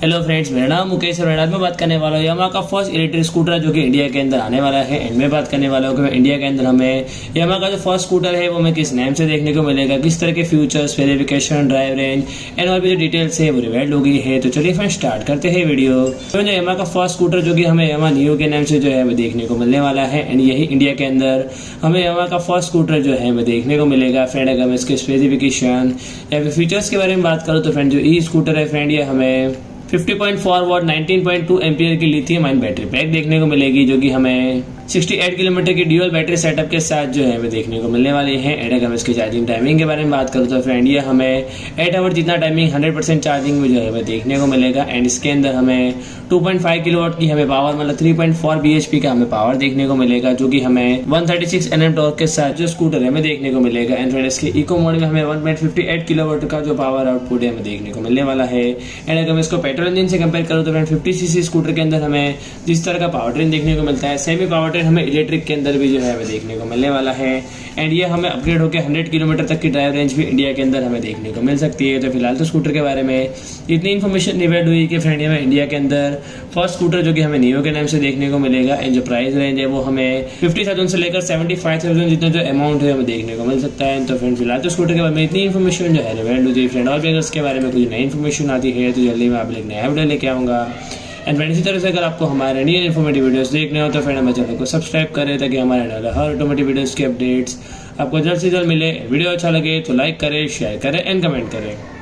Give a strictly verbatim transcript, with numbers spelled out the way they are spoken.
Hello friends, मेरा नाम मुकेश और आज मैं बात करने वाला हूँ यामाहा का फर्स्ट इलेक्ट्रिक स्कूटर जो कि इंडिया के अंदर आने वाला है। एंड मैं बात करने वाला हूँ कि इंडिया के अंदर हमें यामाहा का जो फर्स्ट स्कूटर है वो हमें किस नेम से देखने को मिलेगा, किस तरह के features, verification, drive range and और भी जो डिटेल्स है वो रिवील्ड हो गई है। तो चलिए फ्रेंड्स स्टार्ट करते हैं वीडियो। तो जो यामाहा का फर्स्ट स्कूटर जो कि हमें यामाहा नियो के नाम से जो है वो देखने को मिलने वाला है एंड यही इंडिया के अंदर हमें यामाहा का फर्स्ट स्कूटर जो है वो देखने को मिलेगा। फ्रेंड अगर मैं इसके स्पेसिफिकेशन या फिर फीचर्स के बारे में बात करूँ तो फ्रेंड जो ई स्कूटर है फ्रेंड ये हमें fifty point four watt nineteen point two ampere की लिथियम आयन बैटरी पैक देखने को मिलेगी, जो कि हमें अड़सठ किलोमीटर की ड्यूअल बैटरी सेटअप के साथ जो है वो देखने को मिलने वाली है। एंड अगर मैं इसकी चार्जिंग टाइमिंग के बारे में बात करूँ तो फ्रेंड ये हमें एट आवर जितना टाइमिंग हंड्रेड परसेंट चार्जिंग में जो है वो देखने को मिलेगा। एंड इसके अंदर हमें टू पॉइंट फाइव किलोवाट की हमें पावर मतलब थ्री पॉइंट फोर बीएचपी का हमें पावर देखने को मिलेगा, जो कि हमें one thirty six NM torque के साथ जो स्कूटर है हमें देखने को मिलेगा। एंड फ्रेंड इसके इको मोड में हमें one point fifty eight kilowatt का जो पावर आउटपुट है हमें देखने को मिलने वाला है। एंड अगर मैं इसको पेट्रोल इंजन से कंपेयर करूँ तो फ्रेंड फिफ्टी सीसी स्कूटर के अंदर हमें जिस तरह का पावर ट्रेन देखने को मिलता है सेमी पावर ट्रेन हमें इलेक्ट्रिक के अंदर भी जो है हमें देखने को मिलने वाला है। एंड ये हमें अपग्रेड होकर हंड्रेड किलोमीटर तक की ड्राइव रेंज भी इंडिया के अंदर हमें देखने को मिल सकती है। तो फिलहाल तो स्कूटर के बारे में इतनी इन्फॉर्मेशन रिवील्ड हुई कि फ्रेंड हमें इंडिया के अंदर फर्स्ट स्कूटर जो कि हमें नियो के नाम से देखने को मिलेगा। एंड जो प्राइस रेंज है वो हमें फिफ्टी थाउजेंड से लेकर सेवेंटी फाइव थाउजेंड जितना जो अमाउंट है हमें देखने को मिल सकता है। तो फ्रेंड फिलहाल तो स्कूटर के बारे में इतनी इन्फॉर्मेशन जो है रिवील्ड हुई। फ्रेंड और भी अगर इसके बारे में कुछ नई इन्फॉर्मेशन आती है तो जल्दी मैं आप लोग नया वीडियो लेके आऊँगा। एंड फ्रेंड इसी तरह से अगर आपको हमारे नई इन्फॉर्मेटिव वीडियोस देखने हो तो फ्रेंड हमारे चैनल को सब्सक्राइब करें ताकि हमारे हर ऑटोमेटिव वीडियोस के अपडेट्स आपको जल्द से जल्द मिले। वीडियो अच्छा लगे तो लाइक करें, शेयर करें एंड कमेंट करें।